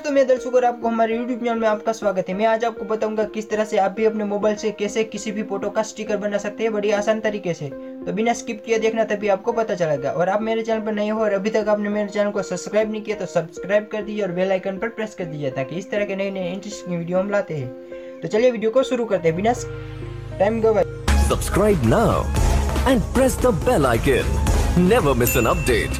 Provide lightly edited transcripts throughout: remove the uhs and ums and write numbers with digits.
दोस्तों मैं दर्शक और आपको हमारे YouTube चैनल में आपका स्वागत है। मैं आज आपको बताऊंगा किस तरह से आप भी अपने मोबाइल से कैसे किसी भी फोटो का स्टिकर बना सकते हैं बड़ी आसान तरीके से। तो बिना स्किप किए देखना तभी आपको पता चलेगा। और आप मेरे चैनल पर नए हो और अभी तक आपने मेरे चैनल को सब्सक्राइब नहीं किया तो सब्सक्राइब कर दीजिए और बेल आइकन पर प्रेस कर दीजिए ताकि इस तरह के नए नए इंटरेस्टिंग वीडियो हम लाते हैं। तो चलिए वीडियो को शुरू करते हैं बिना टाइम गवाए। Subscribe now and press the bell icon. Never miss an update.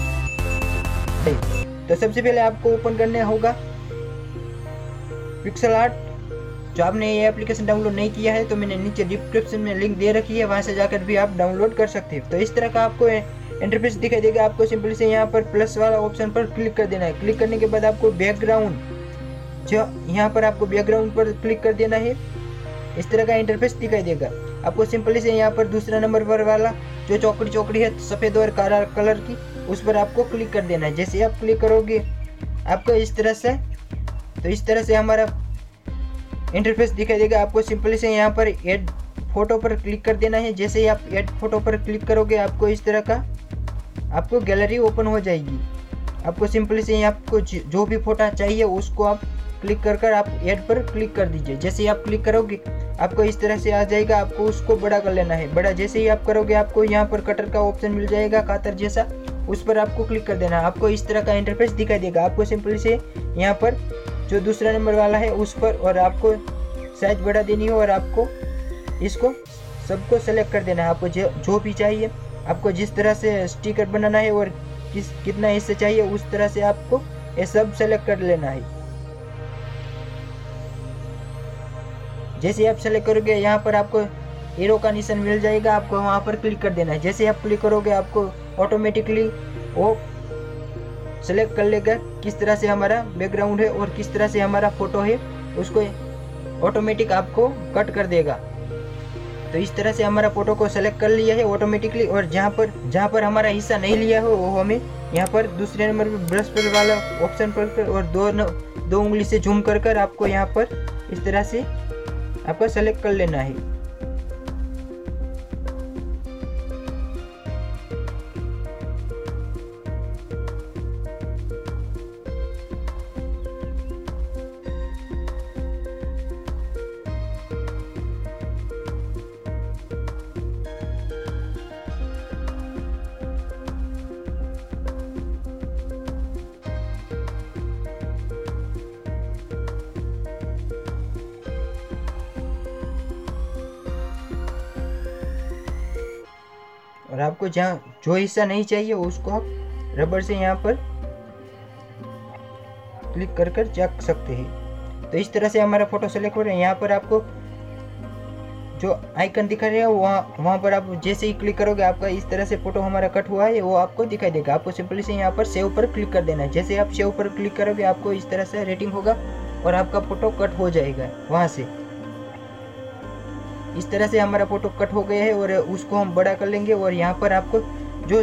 तो सबसे पहले आपको ओपन करना होगा पिक्सल आर्ट। जो आपने ये एप्लीकेशन डाउनलोड नहीं किया है तो मैंने नीचे डिस्क्रिप्शन में लिंक दे रखी है, वहां से जाकर भी आप डाउनलोड कर सकते हैं। तो इस तरह का आपको इंटरफेस दिखाई देगा। आपको सिंपली से यहाँ पर प्लस वाला ऑप्शन पर क्लिक कर देना है। क्लिक करने के बाद आपको बैकग्राउंड, जो यहाँ पर आपको बैकग्राउंड पर क्लिक कर देना है। इस तरह का इंटरफेस दिखाई देगा। आपको सिंपली से यहाँ पर दूसरा नंबर पर वाला जो चौकड़ी है सफेद और काला कलर की, उस पर आपको क्लिक कर देना है। जैसे आप क्लिक करोगे आपको इस तरह से हमारा इंटरफेस दिखाई देगा। आपको सिंपली से यहाँ पर ऐड फोटो पर क्लिक कर देना है। जैसे ही आप ऐड फोटो पर क्लिक करोगे आपको इस तरह का आपको गैलरी ओपन हो जाएगी। आपको सिंपली से यहाँ आपको जो भी फोटो चाहिए उसको आप क्लिक कर आप ऐड पर क्लिक कर दीजिए। जैसे ही आप क्लिक करोगे आपको इस तरह से आ जाएगा। आपको उसको बड़ा कर लेना है। बड़ा जैसे ही आप करोगे आपको यहाँ पर कटर का ऑप्शन मिल जाएगा, कातर जैसा, उस पर आपको क्लिक कर देना है। आपको इस तरह का इंटरफेस दिखाई देगा। आपको सिंपली से यहाँ पर जो दूसरा नंबर वाला है उस पर और आपको साइज बढ़ा देनी हो और आपको इसको सबको सेलेक्ट कर देना है। आपको जो भी चाहिए, आपको जिस तरह से स्टिकर बनाना है और कितना हिस्से चाहिए उस तरह से आपको ये सब सेलेक्ट कर लेना है। जैसे आप सेलेक्ट करोगे यहाँ पर आपको एरो का निशान मिल जाएगा। आपको वहाँ पर क्लिक कर देना है। जैसे आप क्लिक करोगे आपको ऑटोमेटिकली वो सेलेक्ट कर लेगा किस तरह से हमारा बैकग्राउंड है और किस तरह से हमारा फोटो है, उसको ऑटोमेटिक आपको कट कर देगा। तो इस तरह से हमारा फोटो को सेलेक्ट कर लिया है ऑटोमेटिकली। और जहाँ पर हमारा हिस्सा नहीं लिया हो वो हमें यहाँ पर दूसरे नंबर पर ब्रश पर वाला ऑप्शन पर और दो उंगली से झूम कर आपको यहाँ पर इस तरह से आपको सेलेक्ट कर लेना है। और आपको जहाँ जो हिस्सा नहीं चाहिए उसको आप रबर से यहाँ पर क्लिक कर चेक सकते हैं। तो इस तरह से हमारा फोटो सेलेक्ट हो रहा है। यहाँ पर आपको जो आइकन दिखा रहा है वहाँ पर आप जैसे ही क्लिक करोगे आपका इस तरह से फोटो हमारा कट हुआ है वो आपको दिखाई देगा। आपको सिंपली से यहाँ पर सेव पर क्लिक कर देना है। जैसे आप सेव पर क्लिक करोगे आपको इस तरह से रेटिंग होगा और आपका फोटो कट हो जाएगा। वहाँ से इस तरह से हमारा फोटो कट हो गया है और उसको हम बड़ा कर लेंगे। और यहाँ पर आपको जो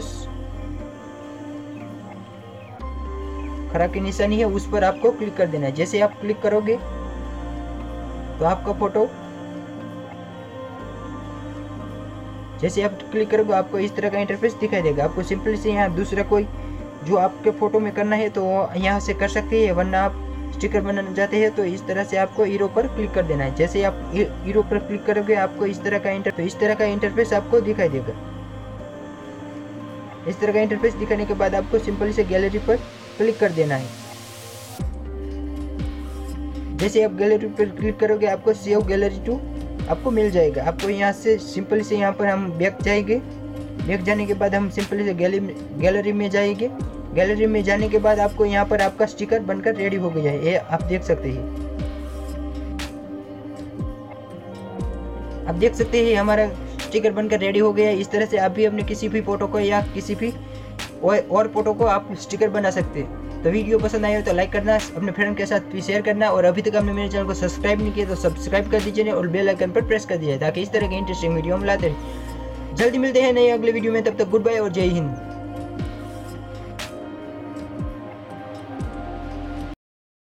खरा की निशानी है उस पर आपको क्लिक कर देना है। जैसे आप क्लिक करोगे तो आपका फोटो, जैसे आप क्लिक करोगे आपको इस तरह का इंटरफेस दिखाई देगा। आपको सिंपली से यहाँ दूसरा कोई जो आपके फोटो में करना है तो यहाँ से कर सकते हैं, वरना आप स्टिकर बनाना चाहते हैं तो इस तरह से आपको हीरो पर क्लिक कर देना है। जैसे आप हीरो पर क्लिक करोगे आपको इस तरह का इंटरफेस आपको दिखाई देगा। इस तरह का इंटरफेस दिखाने के बाद आपको सिंपली से गैलरी पर क्लिक कर देना है। जैसे आप गैलरी पर क्लिक करोगे आपको सेव गैलरी टू आपको मिल जाएगा। आपको यहाँ से सिंपली से यहाँ पर हम बैक जाएंगे। बैक जाने के बाद हम सिंपली से गैलरी में जाएंगे। गैलरी में जाने के बाद आपको यहाँ पर आपका स्टिकर बनकर रेडी हो गया है, ये आप देख सकते हैं। आप देख सकते हैं हमारा स्टिकर बनकर रेडी हो गया है। इस तरह से आप भी अपने किसी भी फोटो को या किसी भी और फोटो को आप स्टिकर बना सकते हैं। तो वीडियो पसंद आए हो तो लाइक करना, अपने फ्रेंड के साथ भी शेयर करना और अभी तक आपने मेरे चैनल को सब्सक्राइब नहीं किया तो सब्सक्राइब कर दीजिए और बेल आइकन पर प्रेस कर दीजिए ताकि इस तरह के इंटरेस्टिंग वीडियो हम लाते रहें। जल्दी मिलते हैं नए अगले वीडियो में, तब तक गुड बाय और जय हिंद।